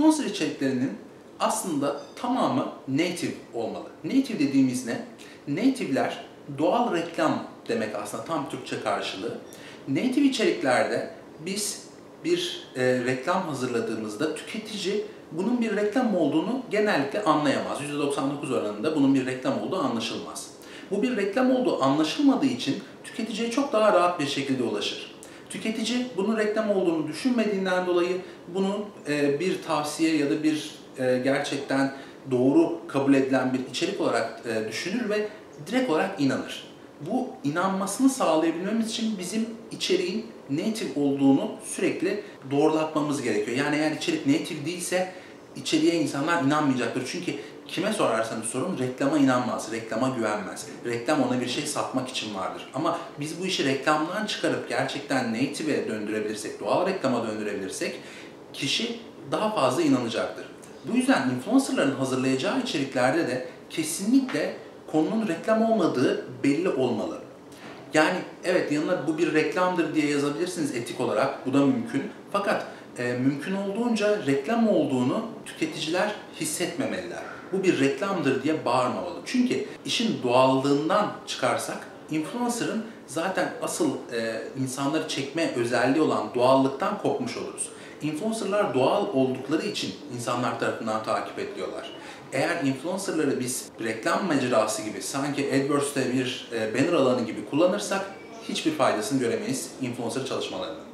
Influencer içeriklerinin aslında tamamı native olmalı. Native dediğimiz ne? Native'ler doğal reklam demek aslında, tam Türkçe karşılığı. Native içeriklerde biz bir reklam hazırladığımızda tüketici bunun bir reklam olduğunu genellikle anlayamaz. %99 oranında bunun bir reklam olduğu anlaşılmaz. Bu bir reklam olduğu anlaşılmadığı için tüketiciye çok daha rahat bir şekilde ulaşır. Tüketici bunun reklam olduğunu düşünmediğinden dolayı bunu bir tavsiye ya da bir gerçekten doğru kabul edilen bir içerik olarak düşünür ve direkt olarak inanır. Bu inanmasını sağlayabilmemiz için bizim içeriğin native olduğunu sürekli doğrulatmamız gerekiyor. Yani eğer içerik native değilse içeriğe insanlar inanmayacaktır. Çünkü kime sorarsanız sorun reklama inanmaz, reklama güvenmez. Reklam ona bir şey satmak için vardır. Ama biz bu işi reklamdan çıkarıp gerçekten native'e döndürebilirsek, doğal reklama döndürebilirsek kişi daha fazla inanacaktır. Bu yüzden influencerların hazırlayacağı içeriklerde de kesinlikle konunun reklam olmadığı belli olmalı. Yani evet, yanına bu bir reklamdır diye yazabilirsiniz etik olarak, bu da mümkün. Fakat mümkün olduğunca reklam olduğunu tüketiciler hissetmemeliler. Bu bir reklamdır diye bağırmamalı. Çünkü işin doğallığından çıkarsak, influencer'ın zaten asıl insanları çekme özelliği olan doğallıktan kopmuş oluruz. Influencer'lar doğal oldukları için insanlar tarafından takip ediliyorlar. Eğer influencer'ları biz reklam mecrası gibi, sanki AdWords'te bir banner alanı gibi kullanırsak hiçbir faydasını göremeyiz influencer çalışmalarının.